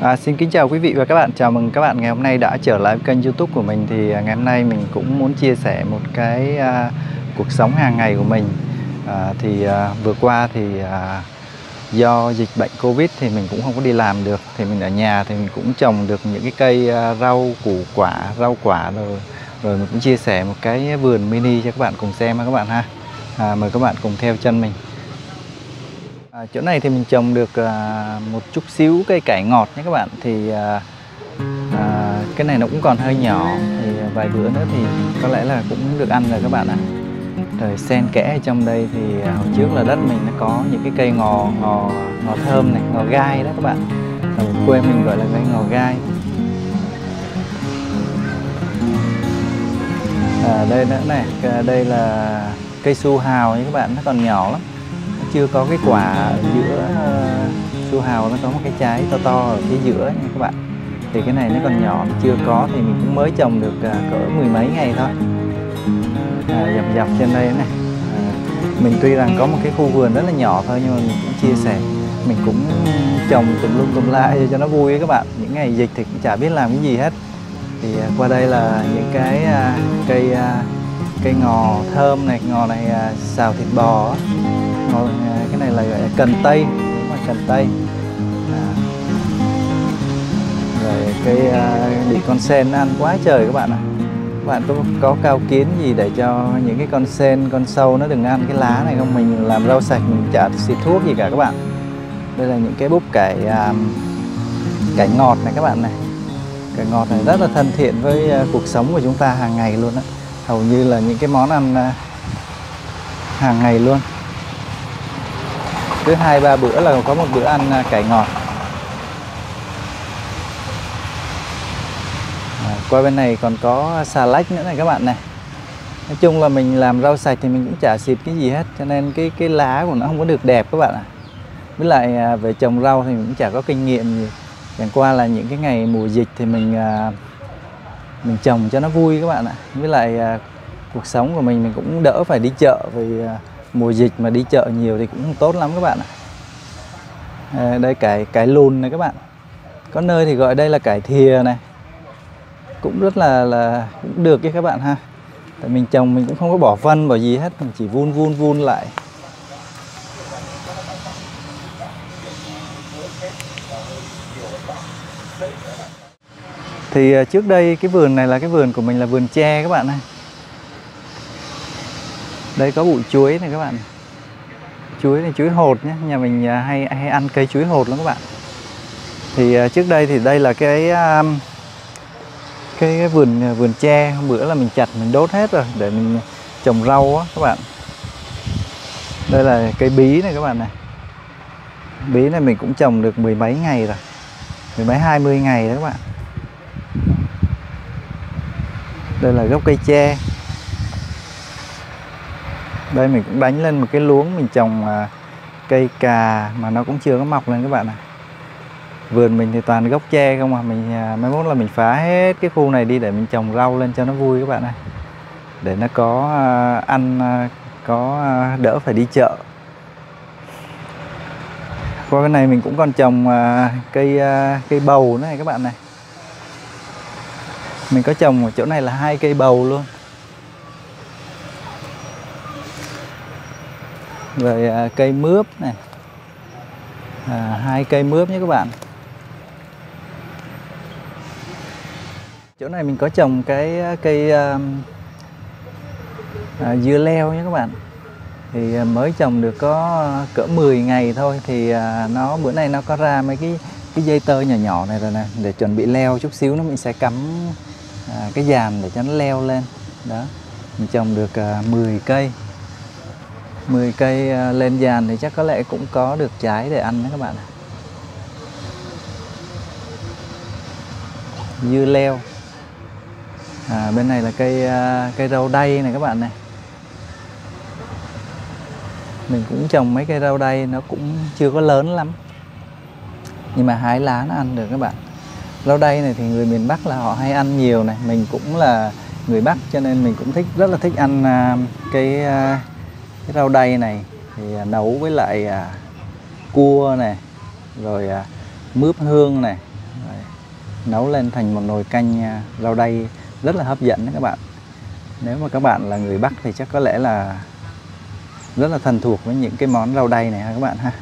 Xin kính chào quý vị và các bạn. Chào mừng các bạn ngày hôm nay đã trở lại với kênh YouTube của mình. Thì ngày hôm nay mình cũng muốn chia sẻ một cái cuộc sống hàng ngày của mình. Vừa qua thì do dịch bệnh Covid thì mình cũng không có đi làm được. Thì mình ở nhà thì mình cũng trồng được những cái cây rau quả rồi mình cũng chia sẻ một cái vườn mini cho các bạn cùng xem các bạn ha. Mời các bạn cùng theo chân mình. Chỗ này thì mình trồng được một chút xíu cây cải ngọt nhé các bạn. Thì cái này nó cũng còn hơi nhỏ, thì vài bữa nữa thì có lẽ là cũng được ăn rồi các bạn ạ. Rồi xen kẽ ở trong đây thì hồi trước là đất mình nó có những cái cây ngò thơm này, ngò gai đó các bạn. Ở quê mình gọi là cây ngò gai. Đây nữa này, đây là cây su hào nha các bạn, nó còn nhỏ lắm. Chưa có cái quả ở giữa su hào, nó có một cái trái to ở phía giữa nha các bạn. Thì cái này nó còn nhỏ, nó chưa có, thì mình cũng mới trồng được cỡ mười mấy ngày thôi. Dọc trên đây này, mình tuy rằng có một cái khu vườn rất là nhỏ thôi, nhưng mà mình cũng chia sẻ, mình cũng trồng tùm lum tùm la cho nó vui các bạn. Những ngày dịch thì cũng chả biết làm cái gì hết. Thì qua đây là những cái cây ngò thơm này, ngò này xào thịt bò. Cái này là gọi là cần tây, đúng là cần tây. Rồi cây bị con sen ăn quá trời các bạn ạ. Các bạn có cao kiến gì để cho những cái con sen, con sâu nó đừng ăn cái lá này không? Mình làm rau sạch mình chả xịt thuốc gì cả các bạn. Đây là những cái búp cải ngọt này các bạn này. Cải ngọt này rất là thân thiện với cuộc sống của chúng ta hàng ngày luôn á. Hầu như là những cái món ăn hàng ngày luôn. Cứ 2-3 bữa là có một bữa ăn cải ngọt. Qua bên này còn có xà lách nữa này các bạn này. Nói chung là mình làm rau sạch thì mình cũng chả xịt cái gì hết, cho nên cái lá của nó không có được đẹp các bạn ạ. Với lại về trồng rau thì mình cũng chả có kinh nghiệm gì. Chẳng qua là những cái ngày mùa dịch thì mình trồng cho nó vui các bạn ạ. Với lại cuộc sống của mình cũng đỡ phải đi chợ, vì mùa dịch mà đi chợ nhiều thì cũng không tốt lắm các bạn ạ. Đây cải lùn này các bạn. Có nơi thì gọi đây là cải thìa này. Cũng rất là cũng được các bạn ha. Tại mình trồng mình cũng không có bỏ phân bỏ gì hết, mình chỉ vun lại. Thì trước đây cái vườn này là cái vườn của mình là vườn tre các bạn ơi. Đây có bụi chuối này các bạn. Chuối này chuối hột nhé, nhà mình hay ăn cây chuối hột lắm các bạn. Thì trước đây thì đây là cái vườn tre, hôm bữa là mình chặt mình đốt hết rồi để mình trồng rau á các bạn. Đây là cây bí này các bạn này. Bí này mình cũng trồng được mười mấy ngày rồi, mười mấy 20 ngày đó các bạn. Đây là gốc cây tre. Đây mình cũng đánh lên một cái luống mình trồng cây cà mà nó cũng chưa có mọc lên các bạn ạ. Vườn mình thì toàn gốc tre không à. Mình mai mốt là mình phá hết cái khu này đi để mình trồng rau lên cho nó vui các bạn ơi. Để nó có ăn, có đỡ phải đi chợ. Qua bên này mình cũng còn trồng cây bầu này các bạn này. Mình có trồng ở chỗ này là 2 cây bầu luôn. Rồi cây mướp này, 2 cây mướp nhé các bạn. Chỗ này mình có trồng cái cây dưa leo nhé các bạn. Thì mới trồng được có cỡ 10 ngày thôi. Thì bữa nay nó có ra mấy cái dây tơ nhỏ nhỏ này rồi nè. Để chuẩn bị leo chút xíu nữa mình sẽ cắm cái dàn để cho nó leo lên. Đó, mình trồng được 10 cây. 10 cây lên dàn thì chắc có lẽ cũng có được trái để ăn đó các bạn. Dưa leo. Bên này là cây rau đay này các bạn này. Mình cũng trồng mấy cây rau đay, nó cũng chưa có lớn lắm, nhưng mà hái lá nó ăn được các bạn. Rau đay này thì người miền Bắc là họ hay ăn nhiều này. Mình cũng là người Bắc cho nên mình cũng rất là thích ăn cái rau đay này. Thì nấu với lại cua này, rồi mướp hương này, Đấy. Nấu lên thành một nồi canh rau đay rất là hấp dẫn đấy các bạn. Nếu mà các bạn là người Bắc thì chắc có lẽ là rất là thân thuộc với những cái món rau đay này ha các bạn ha.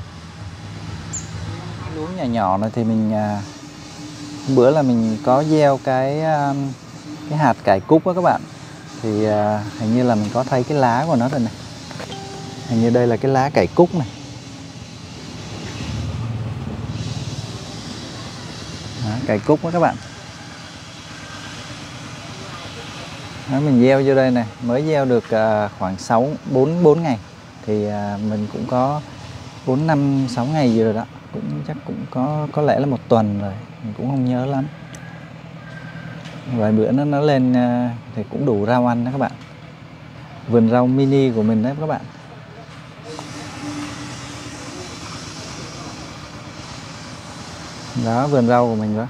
Luống nhỏ nhỏ này thì mình hôm bữa là mình có gieo cái hạt cải cúc đó các bạn. Thì hình như là mình có thấy cái lá của nó rồi này. Hình như đây là cái lá cải cúc này. Đó, cải cúc đó các bạn. Đó, mình gieo vô đây này, mới gieo được khoảng 4 ngày. Thì mình cũng có 4, 5, 6 ngày gì rồi đó. Chắc cũng có lẽ là 1 tuần rồi, mình cũng không nhớ lắm. Vài bữa nó lên thì cũng đủ rau ăn đó các bạn. Vườn rau mini của mình đấy các bạn. Đó, vườn rau của mình đó.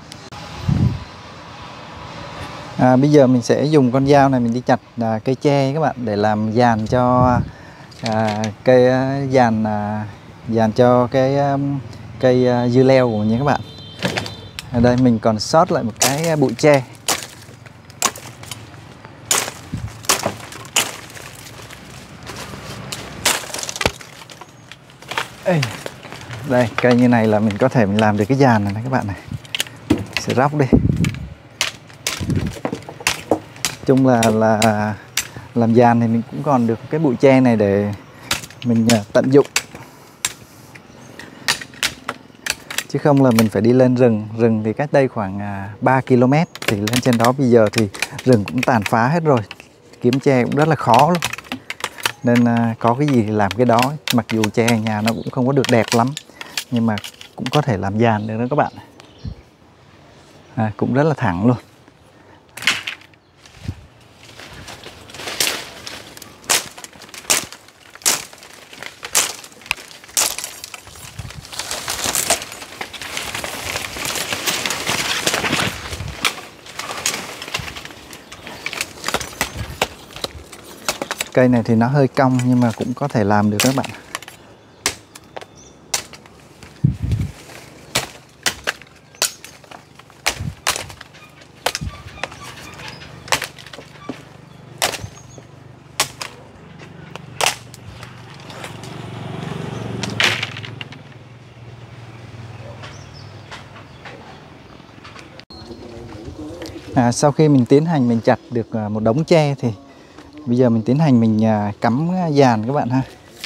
Bây giờ mình sẽ dùng con dao này mình đi chặt cây tre các bạn, để làm dàn cho cây dàn cho cái cây dưa leo của mình nha các bạn. Ở đây mình còn sót lại một cái bụi tre. Đây, cây như này là mình có thể mình làm được cái dàn này các bạn này. Sẽ róc đi. Chung là làm dàn thì mình cũng còn được cái bụi tre này để mình tận dụng. Chứ không là mình phải đi lên rừng thì cách đây khoảng 3 km, thì lên trên đó bây giờ thì rừng cũng tàn phá hết rồi, kiếm tre cũng rất là khó luôn. Nên có cái gì thì làm cái đó. Mặc dù tre nhà nó cũng không có được đẹp lắm, nhưng mà cũng có thể làm dàn được đó các bạn. Cũng rất là thẳng luôn. Cây này thì nó hơi cong nhưng mà cũng có thể làm được các bạn. Sau khi mình tiến hành mình chặt được một đống tre thì bây giờ mình tiến hành mình cắm dàn các bạn ha.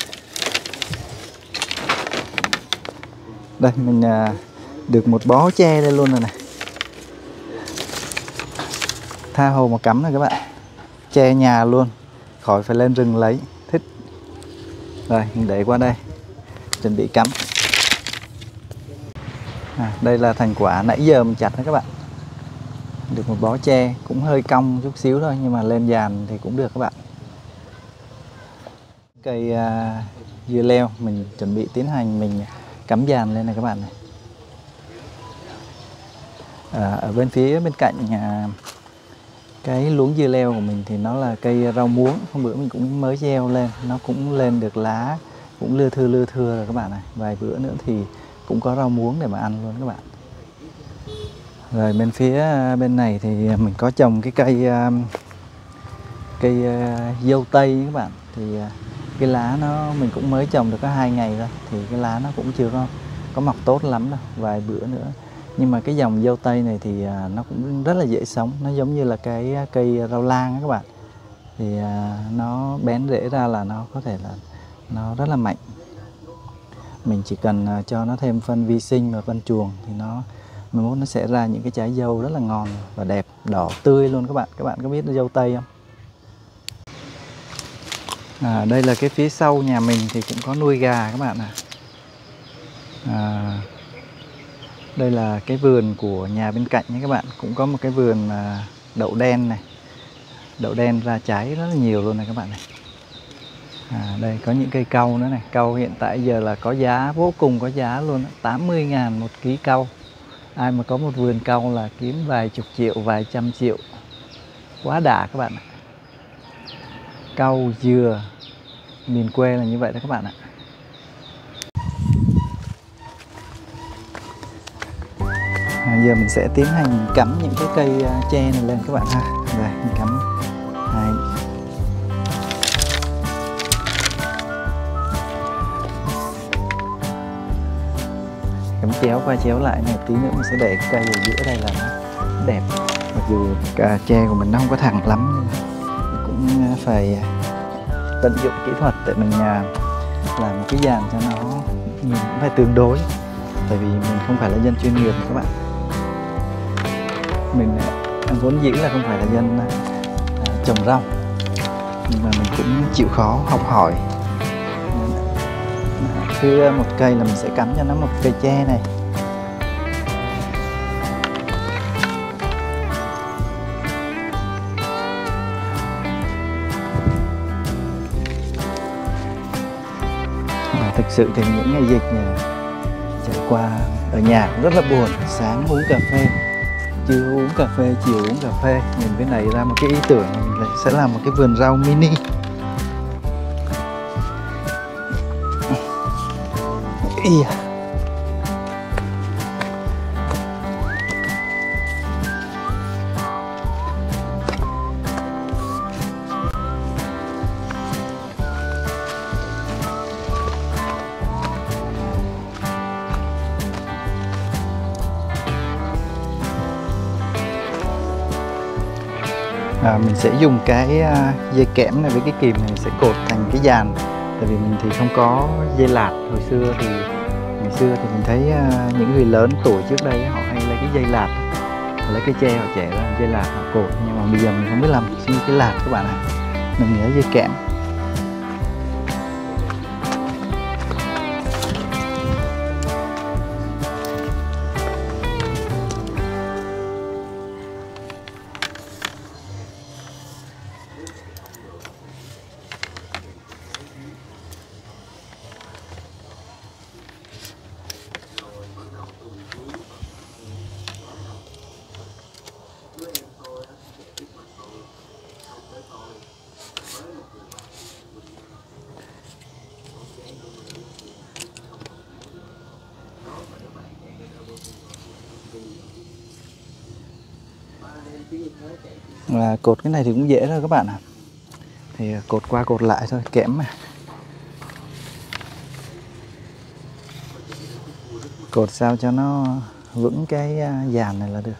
Đây mình được một bó tre đây luôn rồi này. Tha hồ mà cắm này các bạn. Tre nhà luôn, khỏi phải lên rừng lấy, thích. Rồi mình để qua đây, chuẩn bị cắm. Đây là thành quả nãy giờ mình chặt đó các bạn. Được một bó tre, cũng hơi cong chút xíu thôi nhưng mà lên dàn thì cũng được các bạn. Cây dưa leo mình chuẩn bị tiến hành mình cắm dàn lên này các bạn này. Ở bên phía bên cạnh cái luống dưa leo của mình thì nó là cây rau muống. Hôm bữa mình cũng mới gieo lên, nó cũng lên được lá, cũng lưa thưa rồi các bạn này. Vài bữa nữa thì cũng có rau muống để mà ăn luôn các bạn. Rồi bên phía bên này thì mình có trồng cái cây dâu tây các bạn. Thì cái lá nó mình cũng mới trồng được có 2 ngày thôi, thì cái lá nó cũng chưa có mọc tốt lắm đâu, vài bữa nữa. Nhưng mà cái dòng dâu tây này thì nó cũng rất là dễ sống, nó giống như là cái cây rau lang các bạn. Thì nó bén rễ ra là nó có thể là nó rất là mạnh. Mình chỉ cần cho nó thêm phân vi sinh và phân chuồng thì nó sẽ ra những cái trái dâu rất là ngon và đẹp, đỏ tươi luôn các bạn. Các bạn có biết dâu tây không? Đây là cái phía sau nhà mình thì cũng có nuôi gà các bạn đây là cái vườn của nhà bên cạnh nhé các bạn. Cũng có một cái vườn đậu đen này. Đậu đen ra trái rất là nhiều luôn này các bạn này. Đây có những cây cau nữa này. Cau hiện tại giờ là có giá, vô cùng có giá luôn, 80.000 một ký cau. Ai mà có một vườn cau là kiếm vài chục triệu, vài trăm triệu. Quá đã các bạn ạ. Cau, dừa, miền quê là như vậy đó các bạn ạ. Giờ mình sẽ tiến hành cắm những cái cây tre này lên các bạn ha. Rồi mình cắm hai. Cắm chéo qua chéo lại này, tí nữa mình sẽ để cây ở giữa đây là nó đẹp. Mặc dù tre của mình nó không có thẳng lắm nhưng mà cũng phải tận dụng kỹ thuật để mình làm một cái dàn cho nó nhìn cũng phải tương đối, tại vì mình không phải là dân chuyên nghiệp các bạn. Mình vốn dĩ là không phải là dân trồng rau, nhưng mà mình cũng chịu khó học hỏi. Cứ một cây là mình sẽ cắm cho nó một cây tre này. Thực sự thì những ngày dịch này trải qua ở nhà cũng rất là buồn. Sáng uống cà phê, trưa uống cà phê, chiều uống cà phê. Mình mới nảy ra một cái ý tưởng mình sẽ làm một cái vườn rau mini. Mình sẽ dùng cái dây kẽm này với cái kìm này sẽ cột thành cái dàn. Tại vì mình thì không có dây lạt. Hồi xưa thì mình thấy những người lớn tuổi trước đây họ hay lấy cái dây lạt, lấy cái tre họ chẻ ra dây lạt họ cột, nhưng mà bây giờ mình không biết làm như cái lạt các bạn ạ. Mình lấy dây kẽm. Và cột cái này thì cũng dễ thôi các bạn ạ. Thì cột qua cột lại thôi, kẽm mà. Cột sao cho nó vững cái dàn này là được.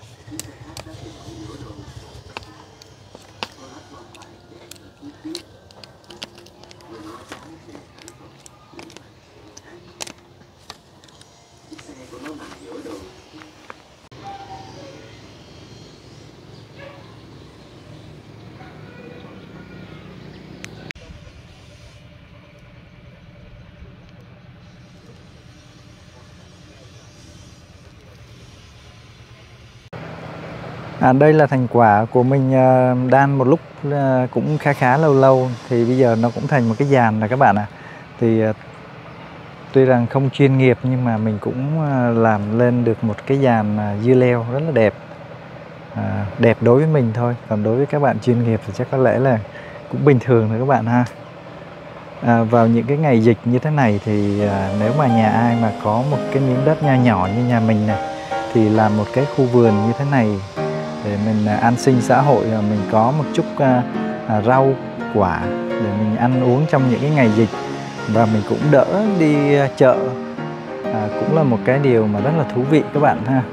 Đây là thành quả của mình đan một lúc cũng khá lâu thì bây giờ nó cũng thành một cái dàn rồi các bạn ạ. Thì tuy rằng không chuyên nghiệp nhưng mà mình cũng làm lên được một cái dàn dưa leo rất là đẹp. Đẹp đối với mình thôi, còn đối với các bạn chuyên nghiệp thì chắc có lẽ là cũng bình thường thôi các bạn ha. Vào những cái ngày dịch như thế này thì nếu mà nhà ai mà có một cái miếng đất nho nhỏ như nhà mình này thì làm một cái khu vườn như thế này để mình an sinh xã hội, và mình có một chút rau quả để mình ăn uống trong những cái ngày dịch, và mình cũng đỡ đi chợ, cũng là một cái điều mà rất là thú vị các bạn ha.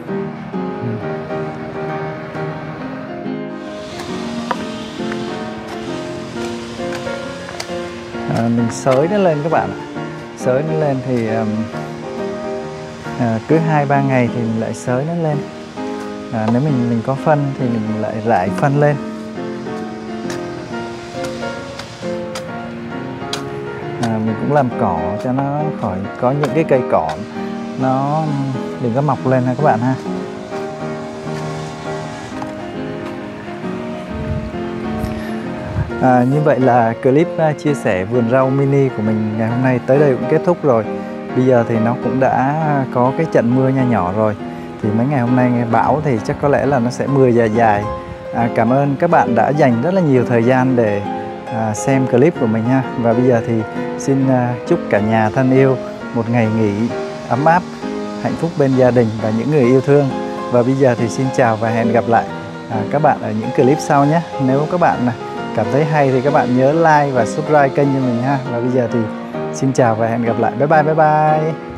Mình xới nó lên các bạn ạ. Xới nó lên thì cứ 2-3 ngày thì mình lại xới nó lên. Nếu mình có phân thì mình lại rải phân lên. Mình cũng làm cỏ cho nó khỏi có những cái cây cỏ nó đừng có mọc lên ha các bạn ha. Như vậy là clip chia sẻ vườn rau mini của mình ngày hôm nay tới đây cũng kết thúc rồi. Bây giờ thì nó cũng đã có cái trận mưa nho nhỏ rồi. Thì mấy ngày hôm nay nghe bão thì chắc có lẽ là nó sẽ mưa dài dài. Cảm ơn các bạn đã dành rất là nhiều thời gian để xem clip của mình ha. Và bây giờ thì xin chúc cả nhà thân yêu một ngày nghỉ ấm áp, hạnh phúc bên gia đình và những người yêu thương. Và bây giờ thì xin chào và hẹn gặp lại các bạn ở những clip sau nhé. Nếu các bạn cảm thấy hay thì các bạn nhớ like và subscribe kênh cho mình ha. Và bây giờ thì xin chào và hẹn gặp lại. Bye bye.